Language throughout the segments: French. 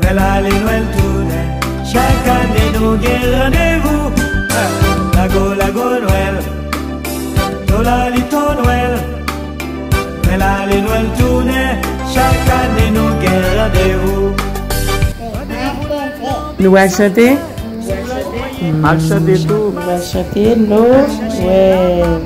Belle allée Noël tournait, chaque année nous avons rendez-vous. Lago Noël, Tolalito Noël. Belle allée Noël tournait, chaque année nous avons rendez-vous. Nous allons chanter? Al chanter tout. Nous allons chanter Noël.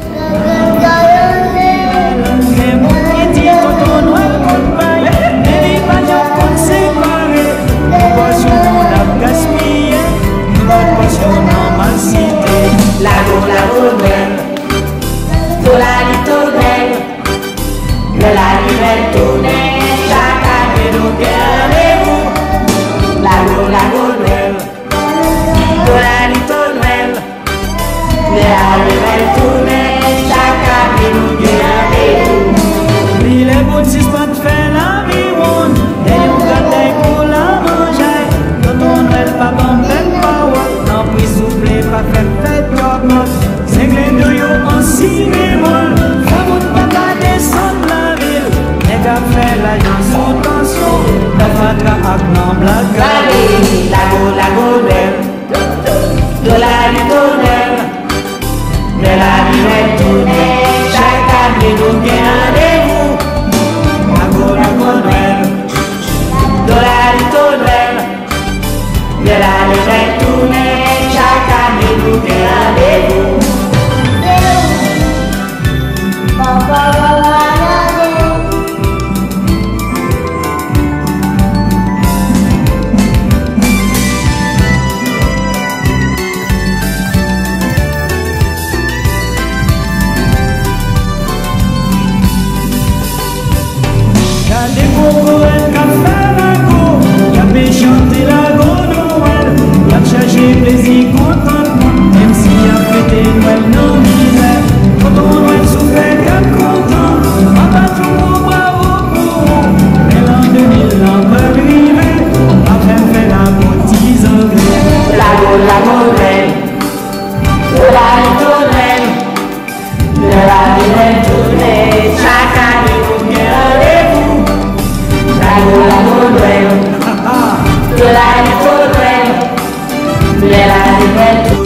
Lago Noël, Tolalito Noël, Belle allée Noël tournait, chaque année nous avons rendez-vous. Lago Noël, Tolalito Noël, Belle allée Noël tournait, chaque année nous avons rendez-vous. Il est bon si pas de faire la vie ronde, et on gâteau pour la manger. Quand on Noël pas bon, même pas ouais, non puis souffler pas faire fête d'ormone. C'est que les deux en si bémol, ça vaut pas qu'à descendre la ville. Les gars fait la sous tension, la fatra ak nan blague. Lago Noël, Tolalito Noël, Belle allée Noël tournait, chaque année nous avons rendez-vous. Lago Noël, Tolalito Noël, Belle allée Noël tournait, chaque année nous avons rendez-vous. Gardez pour Noël qu'a fait Lago, qu'a fait chanter Lago Noël, qu'a cherché plaisir contentement, même si a fêté Noël non misère. Quand on Noël souffrait qu'a content, on va tout bravo pour vous. Mais l'an 2000 l'an peut arriver, après fait la bêtise anglaise. Lago Noël, Tolalito Noël, Belle allée Noël tournait, chaque année nous avons rendez-vous. Lago Noël, Tolalito Noël, Belle allée Noël tournait.